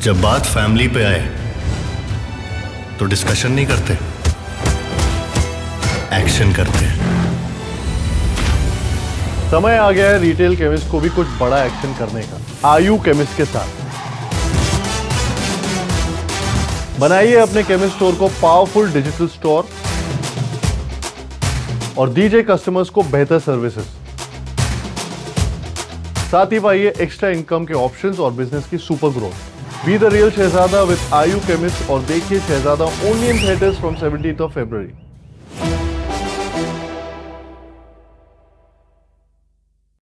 जब बात फैमिली पे आए तो डिस्कशन नहीं करते, एक्शन करते हैं। समय आ गया है रिटेल केमिस्ट को भी कुछ बड़ा एक्शन करने का। आयु केमिस्ट के साथ बनाइए अपने केमिस्ट स्टोर को पावरफुल डिजिटल स्टोर और दीजिए कस्टमर्स को बेहतर सर्विसेज। साथ ही पाइए एक्स्ट्रा इनकम के ऑप्शंस और बिजनेस की super growth. Be the real Shehzada with Aayu chemist और देखिए Shehzada only in theatres from 17th of February।